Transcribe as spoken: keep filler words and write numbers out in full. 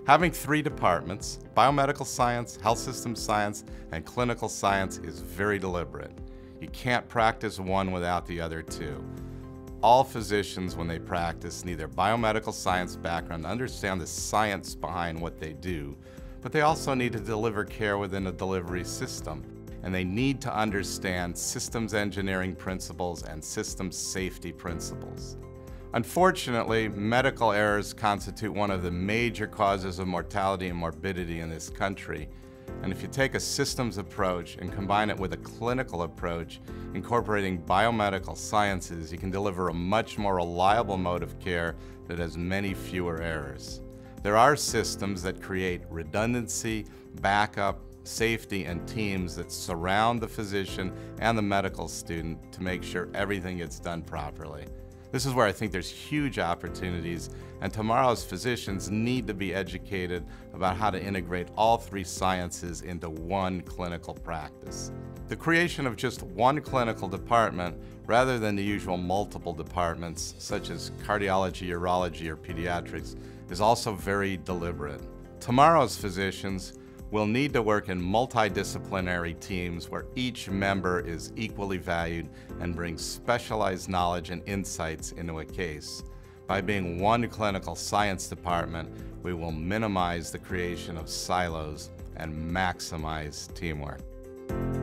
Having three departments, biomedical science, health systems science, and clinical science, is very deliberate. You can't practice one without the other two. All physicians, when they practice, need their biomedical science background to understand the science behind what they do, but they also need to deliver care within a delivery system, and they need to understand systems engineering principles and systems safety principles. Unfortunately, medical errors constitute one of the major causes of mortality and morbidity in this country. And if you take a systems approach and combine it with a clinical approach, incorporating biomedical sciences, you can deliver a much more reliable mode of care that has many fewer errors. There are systems that create redundancy, backup, safety, and teams that surround the physician and the medical student to make sure everything gets done properly. This is where I think there's huge opportunities, and tomorrow's physicians need to be educated about how to integrate all three sciences into one clinical practice. The creation of just one clinical department, rather than the usual multiple departments, such as cardiology, urology, or pediatrics, is also very deliberate. Tomorrow's physicians will need to work in multidisciplinary teams where each member is equally valued and brings specialized knowledge and insights into a case. By being one clinical science department, we will minimize the creation of silos and maximize teamwork.